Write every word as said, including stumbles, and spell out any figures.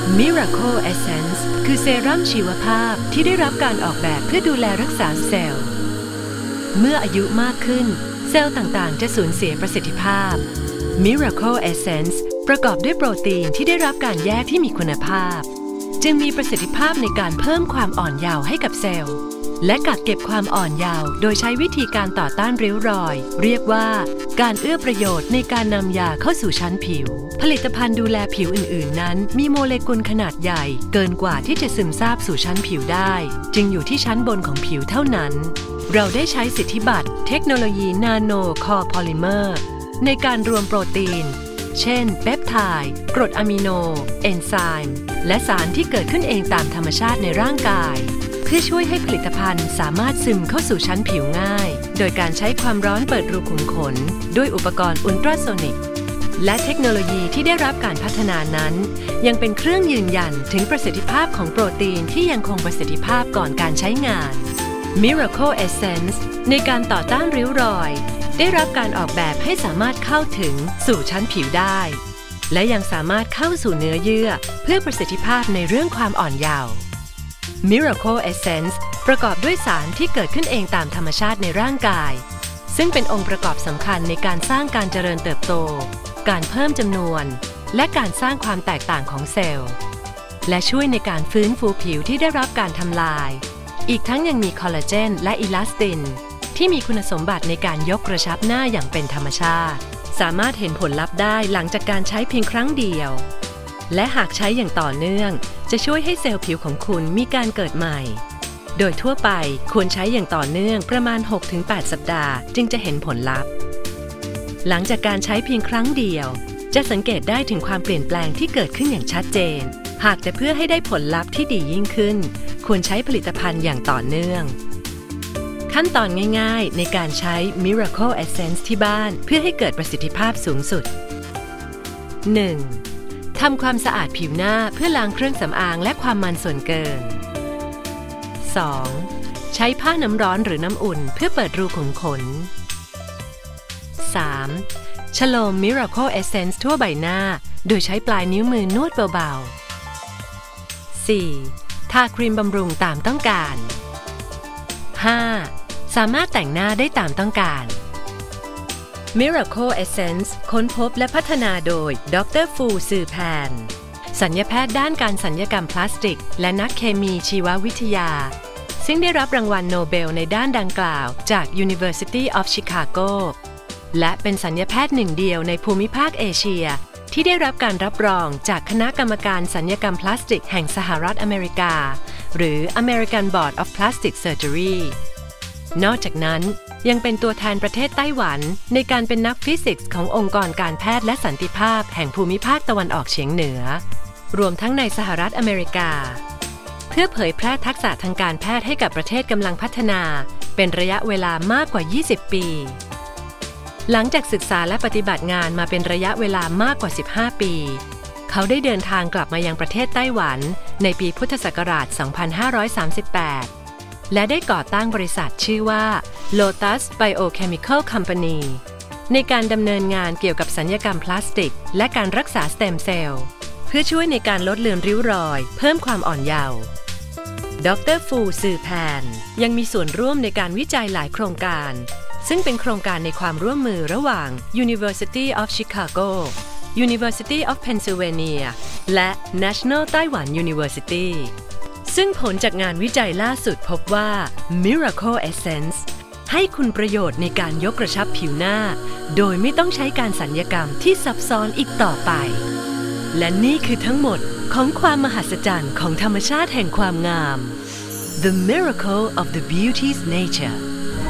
Miracle Essence คือเซรั่มชีวภาพที่ได้รับการออกแบบเพื่อดูแลรักษาเซลล์เมื่ออายุมากขึ้นเซลล์ต่างๆจะสูญเสียประสิทธิภาพ Miracle Essence ประกอบด้วยโปรตีนที่ได้รับการแยกที่มีคุณภาพจึงมีประสิทธิภาพในการเพิ่มความอ่อนเยาว์ให้กับเซลล์และกักเก็บความอ่อนเยาว์โดยใช้วิธีการต่อต้านริ้วรอยเรียกว่าการเอื้อประโยชน์ในการนำยาเข้าสู่ชั้นผิวผลิตภัณฑ์ดูแลผิวอื่นๆนั้นมีโมเลกุลขนาดใหญ่เกินกว่าที่จะซึมซาบสู่ชั้นผิวได้จึงอยู่ที่ชั้นบนของผิวเท่านั้นเราได้ใช้สิทธิบัตรเทคโนโลยีนาโนคอพอลิเมอร์ในการรวมโปรตีนเช่นเปปไทด์กรดอะมิโนเอนไซม์และสารที่เกิดขึ้นเองตามธรรมชาติในร่างกายเพื่อช่วยให้ผลิตภัณฑ์สามารถซึมเข้าสู่ชั้นผิวง่ายโดยการใช้ความร้อนเปิดรูขุมขนด้วยอุปกรณ์อุลตราโซนิกและเทคโนโลยีที่ได้รับการพัฒนานั้นยังเป็นเครื่องยืนยันถึงประสิทธิภาพของโปรตีนที่ยังคงประสิทธิภาพก่อนการใช้งาน Miracle Essence ในการต่อต้านริ้วรอยได้รับการออกแบบให้สามารถเข้าถึงสู่ชั้นผิวได้และยังสามารถเข้าสู่เนื้อเยื่อเพื่อประสิทธิภาพในเรื่องความอ่อนเยาว์ Miracle Essence ประกอบด้วยสารที่เกิดขึ้นเองตามธรรมชาติในร่างกายซึ่งเป็นองค์ประกอบสำคัญในการสร้างการเจริญเติบโตการเพิ่มจำนวนและการสร้างความแตกต่างของเซลล์และช่วยในการฟื้นฟูผิวที่ได้รับการทำลายอีกทั้งยังมีคอลลาเจนและอิลาสตินที่มีคุณสมบัติในการยกกระชับหน้าอย่างเป็นธรรมชาติสามารถเห็นผลลัพธ์ได้หลังจากการใช้เพียงครั้งเดียวและหากใช้อย่างต่อเนื่องจะช่วยให้เซลล์ผิวของคุณมีการเกิดใหม่โดยทั่วไปควรใช้อย่างต่อเนื่องประมาณ หกถึงแปด สัปดาห์จึงจะเห็นผลลัพธ์หลังจากการใช้เพียงครั้งเดียวจะสังเกตได้ถึงความเปลี่ยนแปลงที่เกิดขึ้นอย่างชัดเจนหากแต่เพื่อให้ได้ผลลัพธ์ที่ดียิ่งขึ้นควรใช้ผลิตภัณฑ์อย่างต่อเนื่องขั้นตอนง่ายๆในการใช้ Miracle Essence ที่บ้านเพื่อให้เกิดประสิทธิภาพสูงสุด หนึ่ง. ทำความสะอาดผิวหน้าเพื่อล้างเครื่องสำอางและความมันส่วนเกิน สอง. ใช้ผ้าน้ำร้อนหรือน้ำอุ่นเพื่อเปิดรูขุมขน สาม. ชโลม Miracle Essence ทั่วใบหน้าโดยใช้ปลายนิ้วมือนวดเบาๆ สี่. ทาครีมบำรุงตามต้องการ ห้า. สามารถแต่งหน้าได้ตามต้องการ Miracle Essence ค้นพบและพัฒนาโดยดร.ฟูซือแพนศัลยแพทย์ด้านการศัลยกรรมพลาสติกและนักเคมีชีววิทยาซึ่งได้รับรางวัลโนเบลในด้านดังกล่าวจาก University of Chicago และเป็นศัลยแพทย์หนึ่งเดียวในภูมิภาคเอเชียที่ได้รับการรับรองจากคณะกรรมการศัลยกรรมพลาสติกแห่งสหรัฐอเมริกาหรือ American Board of Plastic Surgery นอกจากนั้นยังเป็นตัวแทนประเทศไต้หวันในการเป็นนักฟิสิกส์ขององค์กรการแพทย์และสันติภาพแห่งภูมิภาคตะวันออกเฉียงเหนือรวมทั้งในสหรัฐอเมริกาเพื่อเผยแพร่ทักษะทางการแพทย์ให้กับประเทศกำลังพัฒนาเป็นระยะเวลามากกว่า ยี่สิบ ปีหลังจากศึกษาและปฏิบัติงานมาเป็นระยะเวลามากกว่า สิบห้า ปีเขาได้เดินทางกลับมายังประเทศไต้หวันในปีพุทธศักราช สองพันห้าร้อยสามสิบแปด และได้ก่อตั้งบริษัทชื่อว่า Lotus Biochemical Company ในการดำเนินงานเกี่ยวกับศัลยกรรมพลาสติกและการรักษาสเต็มเซลล์เพื่อช่วยในการลดเลือนริ้วรอยเพิ่มความอ่อนเยาว์ดร.ฟูซือแพนยังมีส่วนร่วมในการวิจัยหลายโครงการซึ่งเป็นโครงการในความร่วมมือระหว่าง University of Chicago University of Pennsylvania และ National Taiwan University ซึ่งผลจากงานวิจัยล่าสุดพบว่า Miracle Essence ให้คุณประโยชน์ในการยกกระชับผิวหน้าโดยไม่ต้องใช้การศัลยกรรมที่ซับซ้อนอีกต่อไปและนี่คือทั้งหมดของความมหัศจรรย์ของธรรมชาติแห่งความงาม The Miracle of the Beauty's Nature